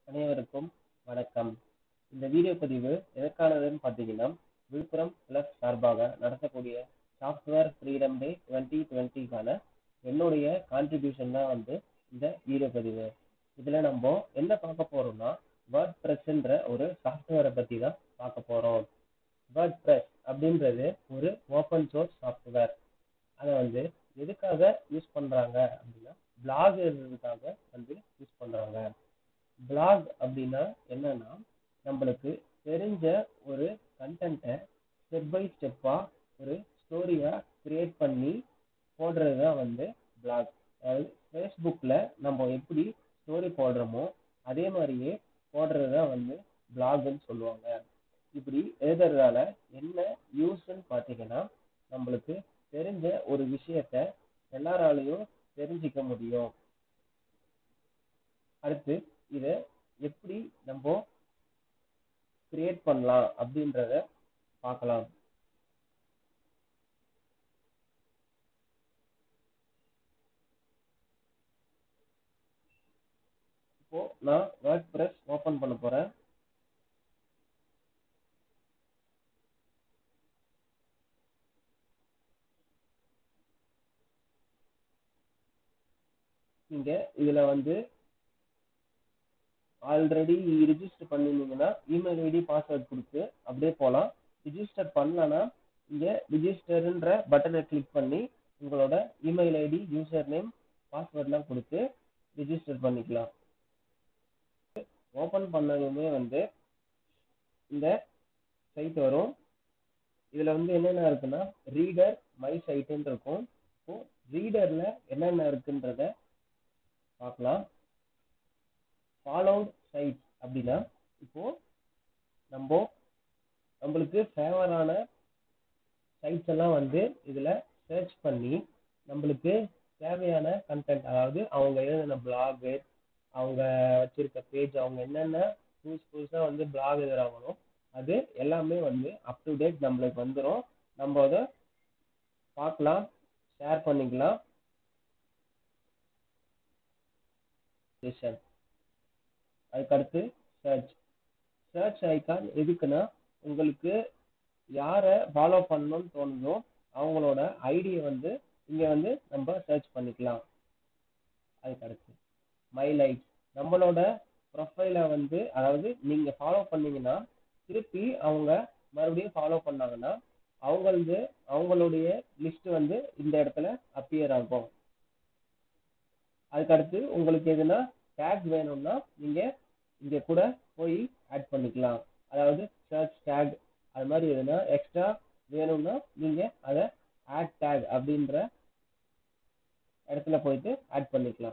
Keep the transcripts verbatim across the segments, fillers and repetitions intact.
அனைவருக்கும் வணக்கம். இந்த வீடியோ பதிவு எதற்கானதுன்னு பார்த்தீங்கன்னா, விழுப்புரம் பிளஸ் சார்பாக நடத்தக்கூடிய சாஃப்ட்வேர் ஃப்ரீடம் டே டுவெண்ட்டி டுவெண்ட்டிக்கான என்னுடைய கான்ட்ரிபியூஷன் தான் வந்து இந்த வீடியோ பதிவு. இதில் நம்ம என்ன பார்க்க போறோம்னா, வேர்ட் ப்ரெஸ்ன்ற ஒரு சாஃப்ட்வேரை பற்றி தான் பார்க்க போறோம். வேர்ட் ப்ரெஸ் அப்படின்றது ஒரு ஓப்பன் சோர்ஸ் சாஃப்ட்வேர். அதை வந்து எதுக்காக யூஸ் பண்றாங்க அப்படின்னா, பிளாக் எழுதுறதுக்காக வந்து யூஸ் பண்றாங்க. பிளாக் அப்படின்னா என்னன்னா, நம்மளுக்கு தெரிஞ்ச ஒரு கண்டென்ட்டை ஸ்டெப் பை ஸ்டெப்பா ஒரு ஸ்டோரியா கிரியேட் பண்ணி போடுறது தான் வந்து பிளாக். அதாவது ஃபேஸ்புக்கில் நம்ம எப்படி ஸ்டோரி போடுறோமோ அதே மாதிரியே போடுறது தான் வந்து பிளாக்னு சொல்லுவாங்க. இப்படி எழுதுறதால என்ன யூஸ்ன்னு பார்த்தீங்கன்னா, நம்மளுக்கு தெரிஞ்ச ஒரு விஷயத்த எல்லாராலையும் தெரிஞ்சிக்க முடியும். அடுத்து இதை எப்படி நம்ம கிரியேட் பண்ணலாம் அப்படின்றத பார்க்கலாம். இப்போ நான் வேர்ட் ப்ரெஸ் ஓபன் பண்ண போறேன். நீங்க இதுல வந்து ஆல்ரெடி ரிஜிஸ்டர் பண்ணிருந்தீங்கன்னா இமெயில் ஐடி பாஸ்வேர்ட் கொடுத்து அப்படியே போகலாம். ரிஜிஸ்டர் பண்ணலன்னா இங்க ரிஜிஸ்டர்ன்ற பட்டனை கிளிக் பண்ணி உங்களோட இமெயில் ஐடி, யூசர் நேம், பாஸ்வேர்ட்லாம் கொடுத்து ரிஜிஸ்டர் பண்ணிக்கலாம். ஓபன் பண்ணதுமே வந்து இந்த சைட் வரும். இதுல வந்து என்னென்ன இருக்குன்னா, ரீடர், மை சைட்டுன்னு இருக்கும். இப்போ ரீடர்ல என்னென்ன இருக்குன்றத பார்க்கலாம். ஃபாலோட் சைட் அப்படின்னா, இப்போ நம்ம நம்மளுக்கு ஃபேவரான சைட்ஸ் எல்லாம் வந்து இதுல சர்ச் பண்ணி நம்மளுக்கு தேவையான கண்டென்ட், அதாவது அவங்க எழுதின பிளாகு, அவங்க வச்சிருக்க பேஜ், அவங்க என்னென்ன புதுசு புதுசா வந்து பிளாக் எழுதுறாங்களோ அது எல்லாமே வந்து அப் டு டேட் நம்மளுக்கு வந்துடும். நம்ம அதை பார்க்கலாம், ஷேர் பண்ணிக்கலாம். அதுக்கடுத்து சர்ச். சர்ச் ஐக்கான் எதுக்குன்னா, உங்களுக்கு யாரை ஃபாலோ பண்ணணும்னு தோணுதோ அவங்களோட ஐடியை வந்து இங்க வந்து நம்ம சர்ச் பண்ணிக்கலாம். அதுக்கடுத்து மை லைக். நம்மளோட ப்ரொஃபைலை வந்து, அதாவது நீங்க ஃபாலோ பண்ணீங்கன்னா திருப்பி அவங்க மறுபடியும் ஃபாலோ பண்ணாங்கன்னா அவங்களது அவங்களுடைய லிஸ்ட் வந்து இந்த இடத்துல அப்பியர் ஆகும். அதுக்கடுத்து உங்களுக்கு எதுனா டேக் வேணும்னா நீங்க இங்க கூட போய் ஆட் பண்ணிக்கலாம். அதாவது சர்ச் டேக் அது மாதிரி எதுனா எக்ஸ்ட்ரா வேணும்னா நீங்க அதை ஆட் டேக் அப்படின்ற இடத்துல போயிட்டு ஆட் பண்ணிக்கலாம்.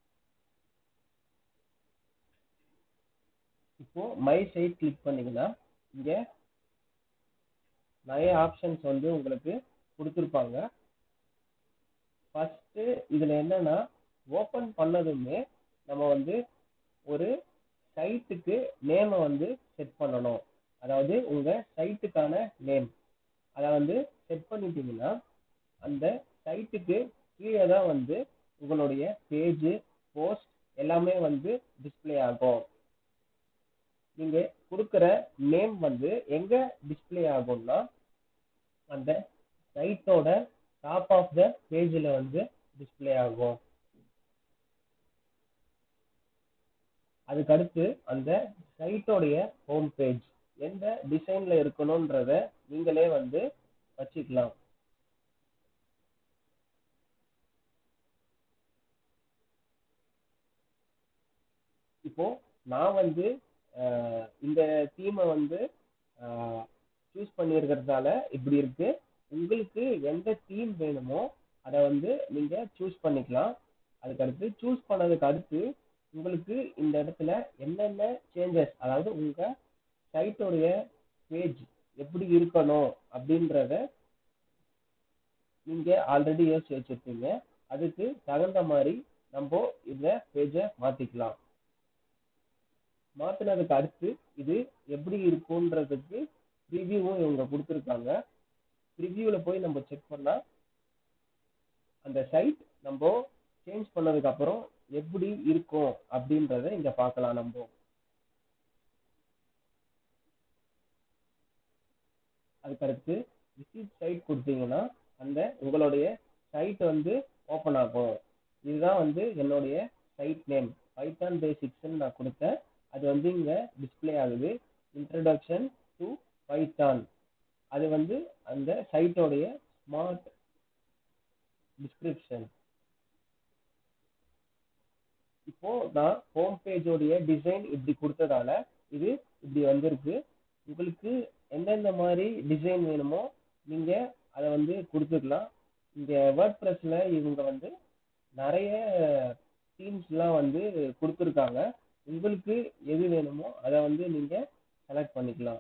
இப்போ மை சைட் கிளிக் பண்ணீங்கன்னா இங்க நிறைய ஆப்ஷன்ஸ் வந்து உங்களுக்கு கொடுத்துருப்பாங்க. ஃபர்ஸ்ட் இதுல என்னன்னா, ஓபன் பண்ணதுமே நம்ம வந்து ஒரு சைட்டுக்கு நேமை வந்து செட் பண்ணணும். அதாவது உங்க சைட்டுக்கான நேம் அதை வந்து செட் பண்ணிட்டீங்கன்னா அந்த சைட்டுக்கு கீழே தான் வந்து உங்களுடைய பேஜ், போஸ்ட் எல்லாமே வந்து டிஸ்பிளே ஆகும். நீங்க கொடுக்குற நேம் வந்து எங்க டிஸ்பிளே ஆகும்னா, அந்த சைட்டோட டாப் ஆஃப் த பேஜில் வந்து டிஸ்பிளே ஆகும். அதுக்கடுத்து அந்த சைட்டோடைய ஹோம் பேஜ் எந்த டிசைன்ல இருக்கணும்ன்றத நீங்களே வந்து வச்சுக்கலாம். இப்போ நான் வந்து இந்த தீமை வந்து சூஸ் பண்ணியிருக்கிறதால இப்படி இருக்கு. உங்களுக்கு எந்த தீம் வேணுமோ அதை வந்து நீங்க சூஸ் பண்ணிக்கலாம். அதுக்கடுத்து சூஸ் பண்ணதுக்கு அடுத்து உங்களுக்கு இந்த இடத்துல என்னென்ன சேஞ்சஸ், அதாவது உங்க சைட்டோடைய பேஜ் எப்படி இருக்கணும் அப்படின்றத நீங்க ஆல்ரெடி யோசிச்சு வச்சிருப்பீங்க. அதுக்கு தகுந்த மாதிரி நம்ம இந்த பேஜை மாத்திக்கலாம். மாத்தினதுக்கு அடுத்து இது எப்படி இருக்கும்ன்றதுக்கு ரிவ்யூவும் இவங்க கொடுத்துருக்காங்க. ரிவ்யூவில் போய் நம்ம செக் பண்ணா அந்த சைட் நம்ம சேஞ்ச் பண்ணதுக்கு அப்புறம் எப்படி இருக்கும் அப்படின்றத இங்க பார்க்கலாம். நம்ம அதுக்கடுத்து விசிட் சைட் கொடுத்தீங்கன்னா அந்த உங்களுடைய சைட் வந்து ஓப்பன் ஆகும். இதுதான் வந்து என்னுடைய சைட் நேம் பைத்தான் பேசிக்ஸ்ன்னு நான் கொடுத்தேன். அது வந்து இங்க டிஸ்ப்ளே ஆகுது. இன்ட்ரடக்ஷன் டு பைத்தான், அது வந்து அந்த சைட்டோடைய ஸ்மார்ட் டிஸ்கிரிப்ஷன். இப்போ நான் ஹோம் பேஜோடைய டிசைன் இப்படி கொடுத்ததால இது இப்படி வந்திருக்கு. உங்களுக்கு எந்தெந்த மாதிரி டிசைன் வேணுமோ நீங்க அதை வந்து கொடுத்துக்கலாம். இங்க வேர்ட்பிரஸ்ல இவங்க வந்து நிறைய தீம்ஸ்லாம் வந்து கொடுத்துருக்காங்க. உங்களுக்கு எது வேணுமோ அதை வந்து நீங்க செலக்ட் பண்ணிக்கலாம்.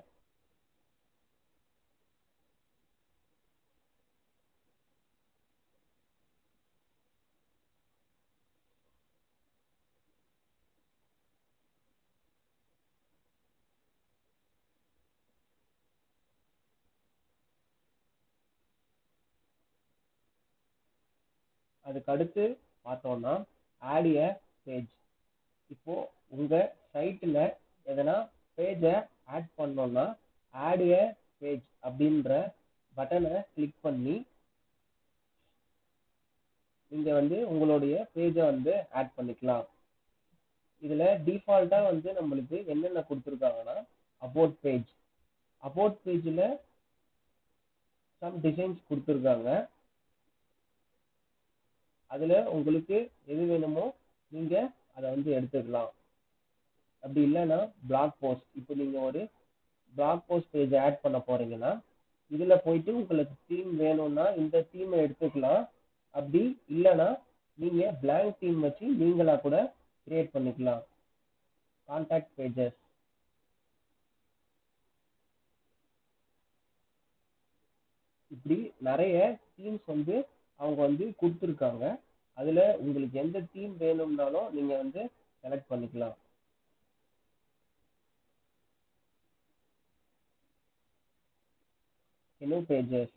அதுக்கு அடுத்து பார்த்தோம்னா ஆட் எ பேஜ். இப்போ உங்க சைட்ல எதனா பேஜை ஆட் பண்ணோம்னா ஆட் எ பேஜ் அப்படின்ற பட்டனை கிளிக் பண்ணி நீங்க வந்து உங்களுடைய பேஜை வந்து ஆட் பண்ணிக்கலாம். இதுல டிஃபால்ட்டா வந்து நம்மளுக்கு என்னென்ன கொடுத்துருக்காங்கன்னா அபவுட் பேஜ், அபவுட் பேஜ்ல சம் டிசைன்ஸ் கொடுத்துருக்காங்க. அதுல உங்களுக்கு எது வேணுமோ நீங்க அதை வந்து எடுத்துக்கலாம். அப்படி இல்லைன்னா பிளாக் போஸ்ட், இப்போ நீங்க ஒரு பிளாக் போஸ்ட் பேஜ் ஆட் பண்ண போறீங்கன்னா இதுல போயிட்டு உங்களுக்கு தீம் வேணும்னா இந்த தீமை எடுத்துக்கலாம். அப்படி இல்லைன்னா நீங்க பிளாங்க் தீம் வச்சு நீங்களா கூட கிரியேட் பண்ணிக்கலாம். கான்டாக்ட் பேஜஸ், இப்படி நிறைய தீம்ஸ் வந்து அவங்க வந்து கொடுத்துருக்காங்க. அதுல உங்களுக்கு எந்த தீம் வேணும்னாலும் நீங்க வந்து செலக்ட் பண்ணிக்கலாம். நியூ பேஜஸ்,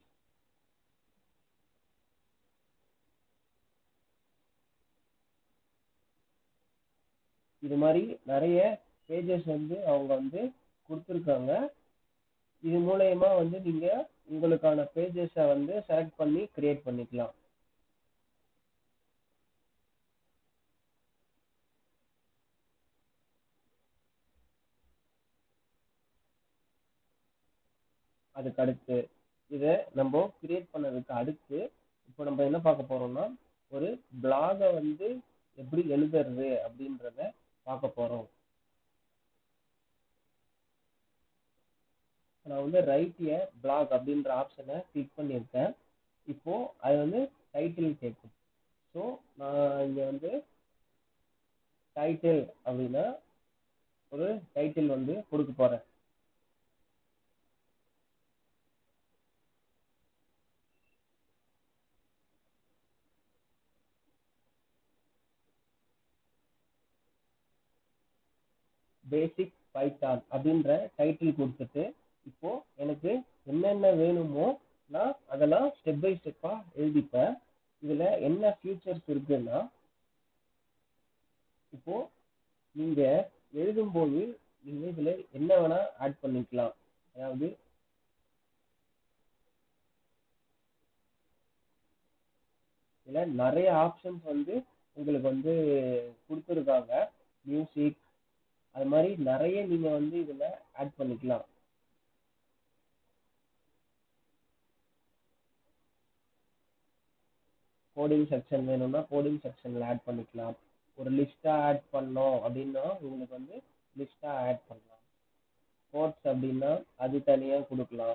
இது மாதிரி நிறைய பேஜஸ் வந்து அவங்க வந்து கொடுத்துருக்காங்க. இது மூலயமா வந்து நீங்க உங்களுக்கான பேஜஸை வந்து செலக்ட் பண்ணி கிரியேட் பண்ணிக்கலாம். அதுக்கு அடுத்து இதை நம்ம கிரியேட் பண்ணதுக்கு அடுத்து இப்போ நம்ம என்ன பார்க்க போறோம்னா ஒரு பிளாகை வந்து எப்படி எழுதுறது அப்படின்றத பார்க்க போறோம். நான் வந்து ரைட் ஏ பிளாக் அப்படின்ற ஆப்ஷனை கிளிக் பண்ணியிருக்கேன். இப்போ அது வந்து டைட்டில் கேட்கும். ஸோ நான் இங்க வந்து டைட்டில் அப்படின்னா ஒரு டைட்டில் வந்து கொடுக்க போறேன். பேசிக் பைத்தான் அப்படின்ற டைட்டில் கொடுத்துட்டு இப்போ எனக்கு என்னென்ன வேணுமோ நான் அதெல்லாம் ஸ்டெப் பை ஸ்டெப்பா எழுதிப்பேன். இதுல என்ன ஃபியூச்சர்ஸ் இருக்குன்னா இப்போ நீங்க எழுதும்போது நீங்க இதுல என்ன வேணா ஆட் பண்ணிக்கலாம். அதாவது இதுல நிறைய ஆப்ஷன்ஸ் வந்து உங்களுக்கு வந்து கொடுத்துருக்காங்க. மியூசிக், அது மாதிரி நிறைய நீங்க வந்து இதுல ஆட் பண்ணிக்கலாம். கோடிங் செக்ஷன் வேணும்னா கோடிங் செக்ஷன்ல ஆட் பண்ணிக்கலாம். ஒரு லிஸ்டா ஆட் பண்ணோம் அப்படின்னா உங்களுக்கு வந்து லிஸ்டா ஆட் பண்ணலாம். கோட்ஸ் அப்படின்னா அது தனியா கொடுக்கலாம்.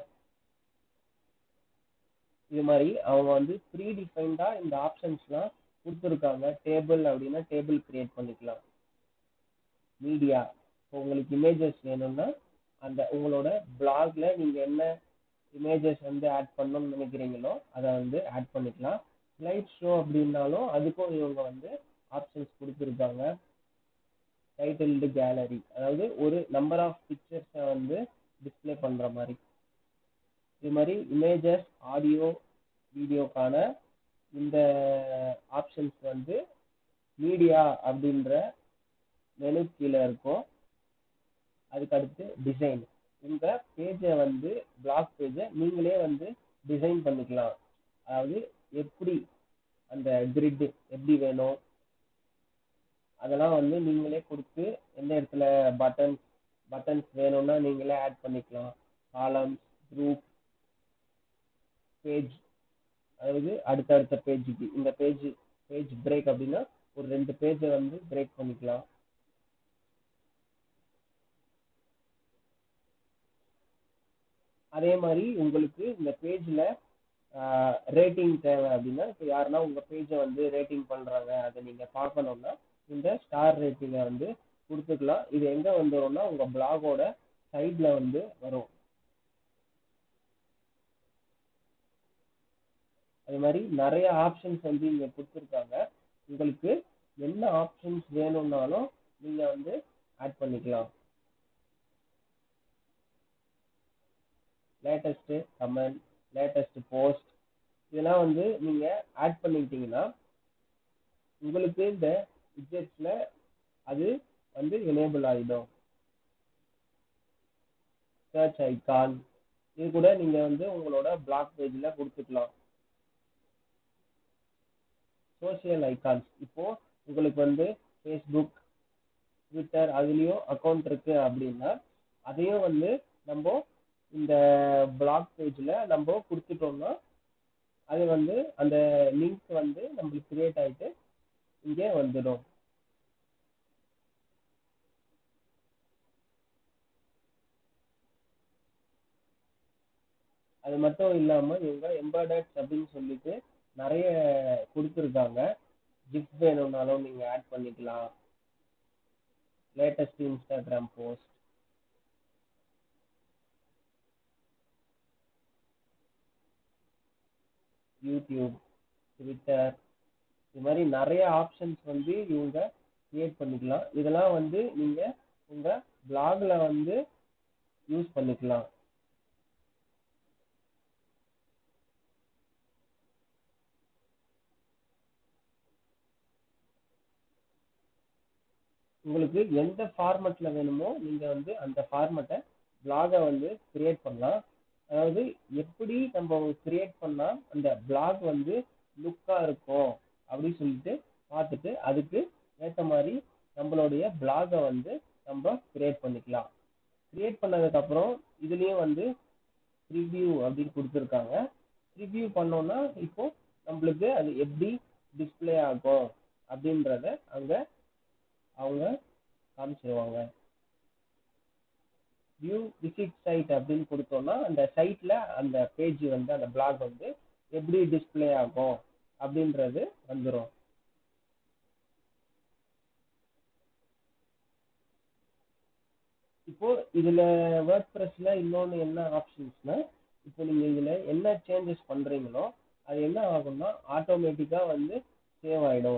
இது மாதிரி அவங்க வந்து ப்ரீ டிஃபைன்டா இந்த ஆப்ஷன்ஸ்லாம் கொடுத்துருக்காங்க. டேபிள் அப்படின்னா டேபிள் கிரியேட் பண்ணிக்கலாம். மீடியா, இப்போ உங்களுக்கு இமேஜஸ் வேணும்னா அந்த உங்களோட பிளாக்ல நீங்க என்ன இமேஜஸ் வந்து ஆட் பண்ணணும்னு நினைக்கிறீங்களோ அதை வந்து ஆட் பண்ணிக்கலாம். ஸ்லைட் ஷோ அப்படின்னாலும் அதுக்கும் இவங்க வந்து ஆப்ஷன்ஸ் கொடுத்துருக்காங்க. டைட்டில்டு கேலரி, அதாவது ஒரு நம்பர் ஆஃப் பிக்சர்ஸை வந்து டிஸ்பிளே பண்ற மாதிரி. இது மாதிரி இமேஜஸ், ஆடியோ, வீடியோக்கான இந்த ஆப்ஷன்ஸ் வந்து மீடியா அப்படின்ற மெனு கீழே இருக்கும். அதுக்கு அடுத்து டிசைன், உங்க பேஜை வந்து பிளாக் பேஜை நீங்களே வந்து டிசைன் பண்ணிக்கலாம். அதாவது எப்படி அந்த கிரிட் எப்படி வேணும் அதெல்லாம் வந்து நீங்களே கொடுத்து எந்த இடத்துல பட்டன் பட்டன்ஸ் வேணும்னா நீங்களே ஆட் பண்ணிக்கலாம். காலம்ஸ், குரூப், பேஜ், அதாவது அடுத்தடுத்த பேஜுக்கு இந்த பேஜ் பேஜ் பிரேக் அப்படின்னா ஒரு ரெண்டு பேஜை வந்து பிரேக் பண்ணிக்கலாம். அதே மாதிரி உங்களுக்கு இந்த பேஜ்ல ரேட்டிங் தேவை அப்படின்னா இப்போ யாருன்னா உங்க பேஜை வந்து ரேட்டிங் பண்றாங்க அதை நீங்க பார்க்கணும்னா இந்த ஸ்டார் ரேட்டிங்கை வந்து கொடுத்துக்கலாம். இது எங்க வந்துடும்னா உங்க பிளாகோட சைட்ல வந்து வரும். அது மாதிரி நிறைய ஆப்ஷன்ஸ் வந்து இங்க கொடுத்துருக்காங்க. உங்களுக்கு என்ன ஆப்ஷன்ஸ் வேணும்னாலும் நீங்க வந்து ஆட் பண்ணிக்கலாம். லேட்டஸ்ட் கமெண்ட், லேட்டஸ்ட் போஸ்ட் இதெல்லாம் வந்து நீங்க ஆட் பண்ணிக்கிட்டீங்கன்னா உங்களுக்கு இந்த விட்ஜெட்ஸ்ல அது வந்து எனேபிள் ஆகிடும். சர்ச் ஐகான் இது கூட நீங்க வந்து உங்களோட பிளாக் பேஜ்ல கொடுத்துக்கலாம். சோசியல் ஐகான்ஸ் இப்போ உங்களுக்கு வந்து ஃபேஸ்புக், ட்விட்டர் அதுலேயும் அக்கௌண்ட் இருக்கு அப்படின்னா அதையும் வந்து நம்ம இந்த பிளாக் பேஜில் நம்ம கொடுத்துட்டோம்னா அது வந்து அந்த லிங்க் வந்து நம்மளுக்கு கிரியேட் ஆகிட்டு இங்கே வந்துடும். அது மட்டும் இல்லாமல் இவங்க எம்பாய்டர்ஸ் அப்படின்னு சொல்லிட்டு நிறைய கொடுத்துருக்காங்க. கிஃப்ட் வேணும்னாலும் நீங்கள் ஆட் பண்ணிக்கலாம். Latest Instagram post, YouTube, Twitter இது மாதிரி நிறைய ஆப்ஷன்ஸ் வந்து இவங்க கிரியேட் பண்ணிக்கலாம். இதெல்லாம் வந்து நீங்கள் உங்கள் பிளாகில் வந்து யூஸ் பண்ணிக்கலாம். உங்களுக்கு எந்த ஃபார்மெட்டில் வேணுமோ நீங்கள் வந்து அந்த ஃபார்மெட்டை பிளாகை வந்து கிரியேட் பண்ணலாம். அதாவது எப்படி நம்ம கிரியேட் பண்ணால் அந்த பிளாக் வந்து லுக்காக இருக்கும் அப்படின்னு சொல்லிட்டு பார்த்துட்டு அதுக்கு ஏற்ற மாதிரி நம்மளுடைய பிளாகை வந்து நம்ம கிரியேட் பண்ணிக்கலாம். கிரியேட் பண்ணதுக்கப்புறம் இதுலேயும் வந்து ரிவ்யூ அப்படின்னு கொடுத்துருக்காங்க. ரிவ்யூ பண்ணோன்னா இப்போ நம்மளுக்கு அது எப்படி டிஸ்பிளே ஆகும் அப்படின்றத அங்கே அவங்க காமிச்சிருவாங்க. வியூ விசிட் சைட் அப்படின்னு கொடுத்தோம்னா அந்த சைட்ல அந்த பேஜ் வந்து அந்த பிளாக் வந்து எப்படி டிஸ்பிளே ஆகும் அப்படின்றது வந்துடும். இப்போ இதுல வேர்ட்பிரஸ்ல இன்னொன்று என்ன ஆப்ஷன்ஸ்னா இப்போ நீங்க இதுல என்ன சேஞ்சஸ் பண்றீங்களோ அது என்ன ஆகும்னா ஆட்டோமேட்டிக்கா வந்து சேவ் ஆயிடும்.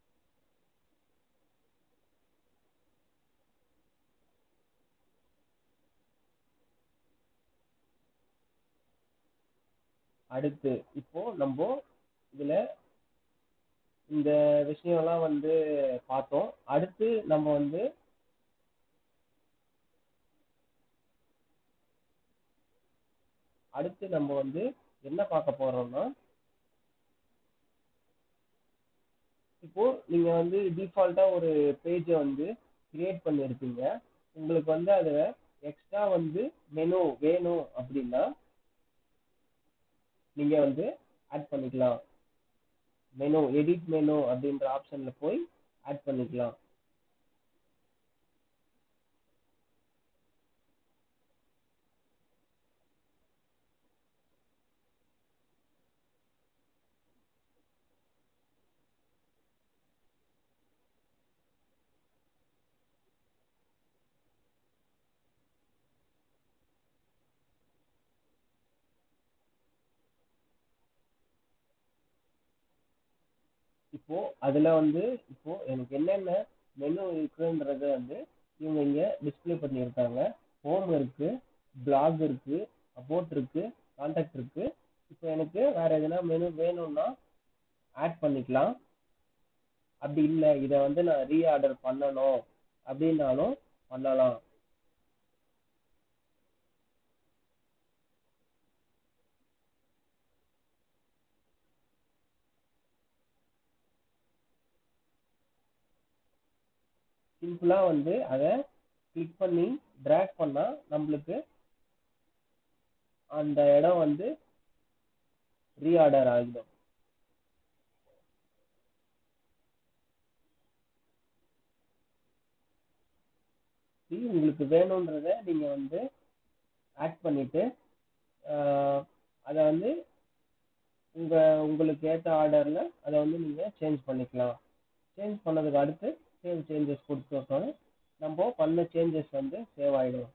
அடுத்து இப்போ நம்ம இதுல இந்த விஷயம்லாம் வந்து பார்த்தோம். அடுத்து நம்ம வந்து அடுத்து நம்ம வந்து என்ன பார்க்க போறோம்னா இப்போ நீங்க வந்து டிஃபால்ட்டா ஒரு பேஜை வந்து கிரியேட் பண்ணியிருப்பீங்க. உங்களுக்கு வந்து அதுல எக்ஸ்ட்ரா வந்து மெனு வேணும் அப்படின்னா நீங்க வந்து ஆட் பண்ணிக்கலாம். மெனு எடிட் மெனு அப்படின்ற ஆப்ஷன்ல போய் ஆட் பண்ணிக்கலாம். இப்போ அதுல வந்து இப்போ எனக்கு என்னென்ன மெனு இருக்குன்றத வந்து இவங்க இங்க டிஸ்பிளே பண்ணியிருக்காங்க. ஹோம் இருக்கு, பிளாக் இருக்கு, அபோட் இருக்கு, கான்டாக்ட் இருக்கு. இப்போ எனக்கு வேற எதனா மெனு வேணும்னா ஆட் பண்ணிக்கலாம். அப்படி இல்லை இதை வந்து நான் ரீஆர்டர் பண்ணணும் அப்படின்னாலும் பண்ணலாம். சிம்பிளா வந்து அதை கிளிக் பண்ணி டிராக் பண்ணா நம்மளுக்கு அந்த இடம் வந்து ரீஆர்டர் ஆகிடும். உங்களுக்கு வேணும்ன்றத நீங்க வந்து ஆட் பண்ணிட்டு அதை வந்து உங்க உங்களுக்கு ஏற்ற ஆர்டர்ல அதை வந்து நீங்க சேஞ்ச் பண்ணிக்கலாம். சேஞ்ச் பண்ணதுக்கு அடுத்து சேவ் சேஞ்சஸ் கொடுத்துட்டோம், நம்ம பண்ண சேஞ்சஸ் வந்து சேவ் ஆயிடும்.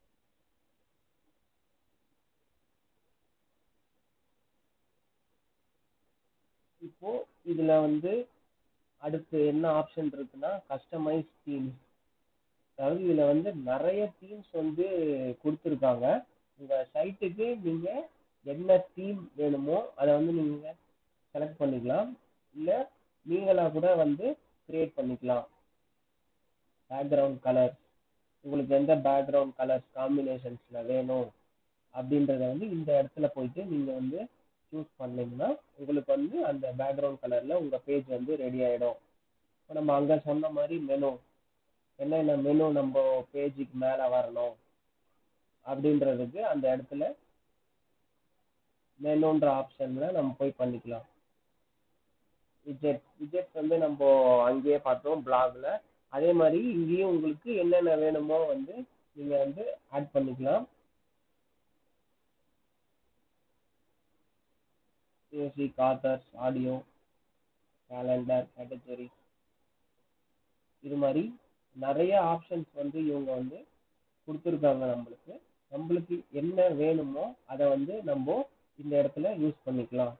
இப்போ இதுல வந்து அடுத்து என்ன ஆப்ஷன் இருக்குன்னா கஸ்டமைஸ் தீம்ஸ். அதாவது இதுல வந்து நிறைய தீம்ஸ் வந்து கொடுத்துருக்காங்க. உங்க சைட்டுக்கு நீங்க என்ன தீம் வேணுமோ அதை வந்து நீங்க செலக்ட் பண்ணிக்கலாம், இல்ல நீங்களா கூட வந்து கிரியேட் பண்ணிக்கலாம். பேக்ரவுண்ட் கலர், உங்களுக்கு எந்த பேக்ரவுண்ட் கலர்ஸ் காம்பினேஷன்ஸ்ல வேணும் அப்படின்றத வந்து இந்த இடத்துல போயிட்டு நீங்க வந்து சூஸ் பண்ணீங்கன்னா உங்களுக்கு வந்து அந்த பேக்ரவுண்ட் கலர்ல உங்க பேஜ் வந்து ரெடி ஆயிடும். இப்போ நம்ம அங்க சொன்ன மாதிரி மெனு, என்னென்ன மெனு நம்ம பேஜுக்கு மேல வரணும் அப்படின்றதுக்கு அந்த இடத்துல மெனுன்ற ஆப்ஷன்ல நம்ம போய் பண்ணிக்கலாம். விஜெட் விஜெட் வந்து நம்ம அங்கேயே பார்த்தோம் பிளாக்ல. அதே மாதிரி இங்கேயும் உங்களுக்கு என்னென்ன வேணுமோ வந்து நீங்க வந்து ஆட் பண்ணிக்கலாம். Music, authors, audio, calendar, category, இது மாதிரி நிறைய ஆப்ஷன்ஸ் வந்து இவங்க வந்து கொடுத்துருக்காங்க. நம்மளுக்கு நம்மளுக்கு என்ன வேணுமோ அதை வந்து நம்ம இந்த இடத்துல யூஸ் பண்ணிக்கலாம்.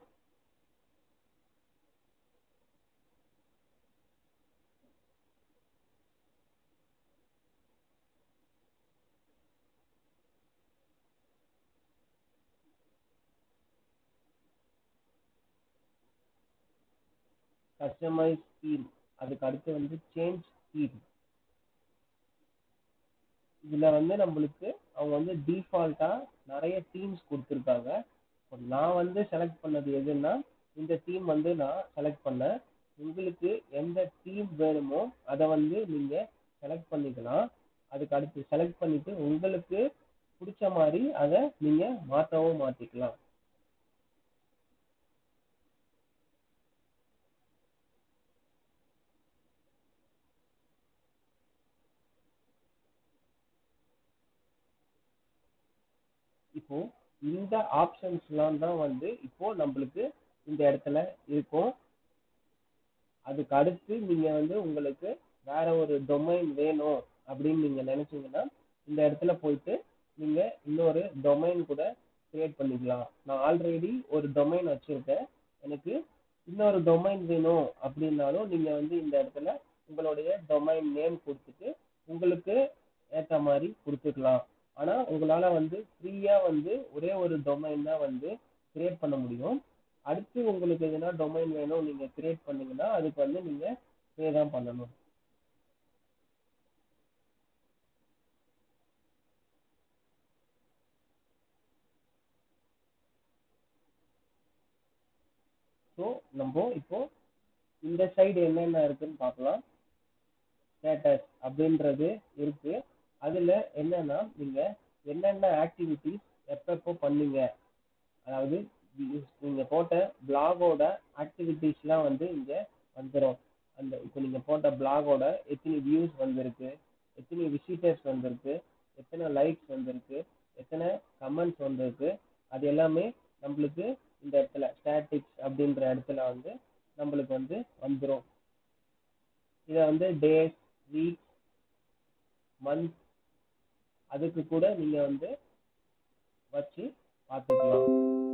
கஸ்டமைஸ் தீம், அதுக்கு அடுத்து வந்து சேஞ்ச் தீம். இதுல வந்து நம்மளுக்கு அவங்க வந்து டிஃபால்ட்டா நிறைய தீம்ஸ் கொடுத்துருக்காங்க. நான் வந்து செலக்ட் பண்ணது எதுன்னா இந்த தீம் வந்து நான் செலக்ட் பண்ணேன். உங்களுக்கு எந்த தீம் வேணுமோ அதை வந்து நீங்க செலக்ட் பண்ணிக்கலாம். அதுக்கு அடுத்து செலக்ட் பண்ணிட்டு உங்களுக்கு பிடிச்ச மாதிரி அதை நீங்க மாற்றவும் மாற்றிக்கலாம். இப்போ இந்த ஆப்ஷன்ஸ்லாம் தான் வந்து இப்போ நம்மளுக்கு இந்த இடத்துல இருக்கும். அதுக்கு அடுத்து நீங்க வந்து உங்களுக்கு வேற ஒரு டொமைன் வேணும் அப்படின்னு நீங்க நினைச்சீங்கன்னா இந்த இடத்துல போயிட்டு நீங்க இன்னொரு டொமைன் கூட கிரியேட் பண்ணிக்கலாம். நான் ஆல்ரெடி ஒரு டொமைன் வச்சிருக்கேன், எனக்கு இன்னொரு டொமைன் வேணும் அப்படின்னாலும் நீங்க வந்து இந்த இடத்துல உங்களுடைய டொமைன் நேம் கொடுத்துட்டு உங்களுக்கு ஏற்ற மாதிரி கொடுத்துக்கலாம். ஆனா உங்களால வந்து ஃப்ரீயா வந்து ஒரே ஒரு டொமைன் தான் வந்து கிரியேட் பண்ண முடியும். அடுத்து உங்களுக்கு எதுனா டொமைன் வேணும் நீங்க கிரியேட் பண்ணீங்கன்னா அதுக்கு வந்து நீங்க பே தான் பண்ணணும். ஸோ நம்ம இப்போ இந்த சைடு என்னென்ன இருக்குன்னு பார்க்கலாம். ஸ்டேட்டஸ் அப்படின்றது இருக்கு. அதுல என்னன்னா நீங்க என்னென்ன ஆக்டிவிட்டிஸ் எப்பப்போ பண்ணீங்க, அதாவது நீங்க போட்ட பிளாகோட ஆக்டிவிட்டிஸ்லாம் வந்து இங்க வந்துடும். அந்த இப்போ நீங்க போட்ட பிளாகோட எத்தனை வியூஸ் வந்திருக்கு, எத்தனை விசிட்டர்ஸ் வந்திருக்கு, எத்தனை லைக்ஸ் வந்திருக்கு, எத்தனை கமெண்ட்ஸ் வந்திருக்கு, அது எல்லாமே நம்மளுக்கு இந்த இடத்துல ஸ்டாட்டிக்ஸ் அப்படின்ற இடத்துல வந்து நம்மளுக்கு வந்து வந்துடும். இதை வந்து டேஸ், வீக், மந்த் அதுக்கு கூட நீங்க வந்து வச்சு பார்த்துக்கலாம்.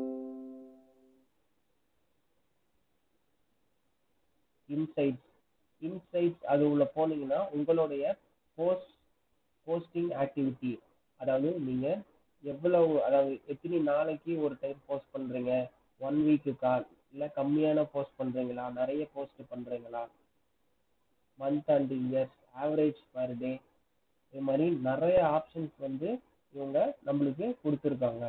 இன்சைட்ஸ் இன்சைட்ஸ் அது உள்ள போனீங்கன்னா உங்களுடைய போஸ்ட் போஸ்டிங் ஆக்டிவிட்டி, அதாவது நீங்க எவ்வளவு, அதாவது எத்தனை நாளைக்கு ஒரு டைம் போஸ்ட் பண்றீங்க, ஒன் வீக்குக்கா இல்லை கம்மியான போஸ்ட் பண்றீங்களா, நிறைய போஸ்ட் பண்றீங்களா, month and years, average per day, இது மாதிரி நிறைய ஆப்ஷன்ஸ் வந்து இவங்க நம்மளுக்கு கொடுத்துருக்காங்க.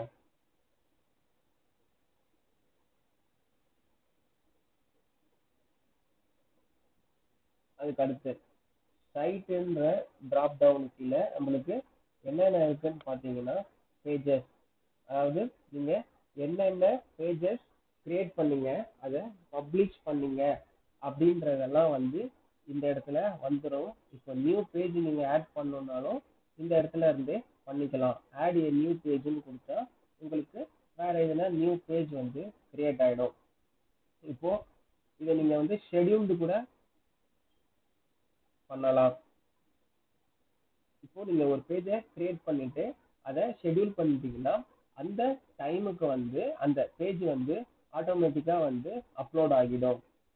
அதுக்கு அடுத்து சைட்டுன்ற ட்ராப் டவுன் கீழே நம்மளுக்கு என்னென்ன இருக்குன்னு பார்த்தீங்கன்னா பேஜஸ், அதாவது நீங்கள் என்னென்ன பேஜஸ் கிரியேட் பண்ணீங்க, அதை பப்ளிஷ் பண்ணீங்க அப்படின்றதெல்லாம் வந்து இந்த இடத்துல வந்துடும். இப்போ நியூ பேஜ் நீங்கள் ஆட் பண்ணணுன்னாலும் இந்த இடத்துல இருந்தே பண்ணிக்கலாம். ஆட் ஏ நியூ பேஜ்னு கொடுத்தா உங்களுக்கு வேற எதுனா நியூ பேஜ் வந்து கிரியேட் ஆகிடும். இப்போ இதை நீங்கள் வந்து ஷெடியூல்டு கூட பண்ணலாம். இப்போ நீங்கள் ஒரு பேஜை கிரியேட் பண்ணிட்டு அதை ஷெடியூல் பண்ணிட்டீங்கன்னா அந்த டைமுக்கு வந்து அந்த பேஜ் வந்து ஆட்டோமேட்டிக்காக வந்து அப்லோட் ஆகிடும்.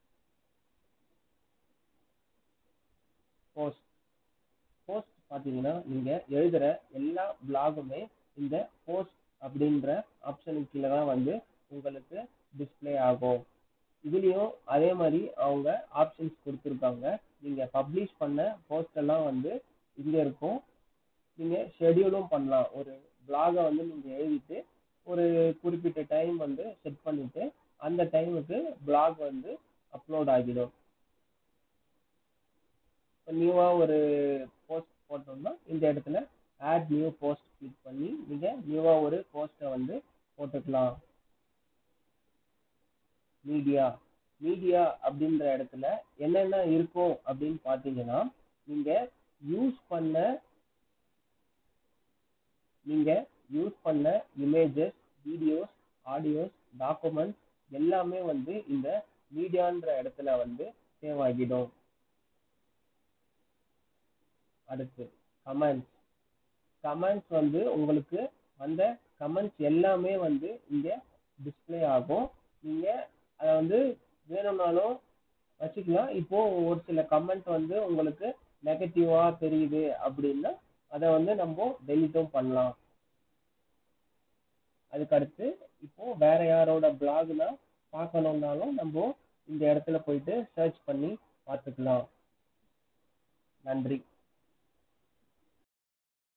போஸ்ட் போஸ்ட் பார்த்தீங்கன்னா நீங்கள் எழுதுகிற எல்லா பிளாகுமே இந்த போஸ்ட் அப்படின்ற ஆப்ஷனுக்கு கீழே தான் வந்து உங்களுக்கு டிஸ்பிளே ஆகும். இதுலேயும் அதே மாதிரி அவங்க ஆப்ஷன்ஸ் கொடுத்துருக்காங்க. நீங்கள் பப்ளிஷ் பண்ண போஸ்ட் எல்லாம் வந்து இங்கே இருக்கும். நீங்கள் ஷெடியூலும் பண்ணலாம். ஒரு பிளாகை வந்து நீங்கள் எழுதிட்டு ஒரு குறிப்பிட்ட டைம் வந்து செட் பண்ணிவிட்டு அந்த டைமுக்கு பிளாக் வந்து அப்லோட் ஆகிடும். நியூவாக ஒரு போஸ்ட் போட்டோம்னா இந்த இடத்துல ஆட் நியூ போஸ்ட் கிளிக் பண்ணி நீங்கள் நியூவாக ஒரு போஸ்ட்டை வந்து போட்டுக்கலாம். மீடியா மீடியா அப்படின்ற இடத்துல என்னென்ன இருக்கும் அப்படின்னு பார்த்தீங்கன்னா நீங்கள் யூஸ் பண்ண நீங்கள் யூஸ் பண்ண இமேஜஸ், வீடியோஸ், ஆடியோஸ், டாக்குமெண்ட்ஸ் எல்லாமே வந்து இந்த மீடியான்ற இடத்துல வந்து சேவ் ஆகிடும். அடுத்து கமெண்ட்ஸ் கமெண்ட்ஸ் வந்து உங்களுக்கு அந்த கமெண்ட்ஸ் எல்லாமே வந்து இங்கே டிஸ்பிளே ஆகும். நீங்கள் அதை வந்து வேணும்னாலும் வச்சுக்கலாம். இப்போ ஒரு சில கமெண்ட் வந்து உங்களுக்கு நெகட்டிவாக தெரியுது அப்படின்னா அதை வந்து நம்ம டெலிட்டும் பண்ணலாம். அதுக்கடுத்து இப்போ வேற யாரோட பிளாக்னா பார்க்கணுன்னாலும் நம்ம இந்த இடத்துல போயிட்டு சர்ச் பண்ணி பார்த்துக்கலாம். நன்றி.